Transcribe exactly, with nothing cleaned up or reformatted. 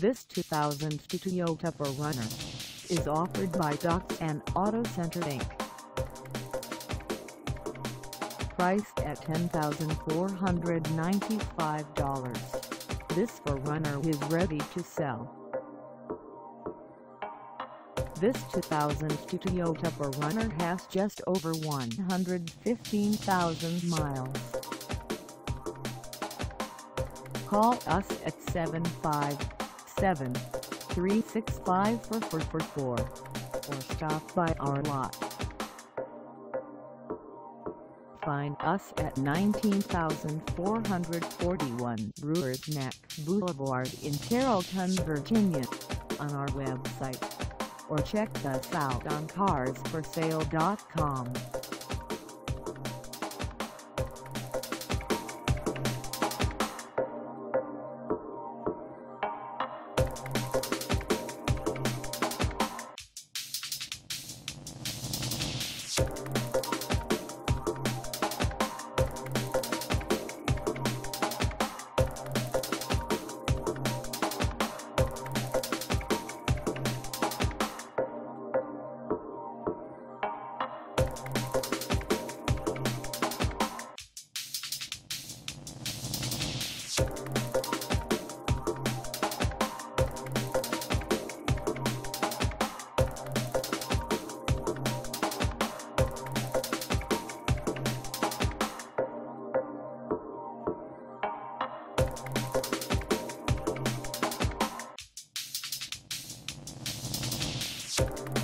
This two thousand two Toyota four runner is offered by Dotson Auto Center Incorporated. Priced at ten thousand four hundred ninety-five dollars, this four runner is ready to sell. This two thousand two Toyota four runner has just over one hundred fifteen thousand miles. Call us at seven five seven, three six five, four four four four or stop by our lot. Find us at nineteen thousand four hundred forty-one Brewers Neck Boulevard in Carrollton, Virginia, on our website, or check us out on cars for sale dot com. You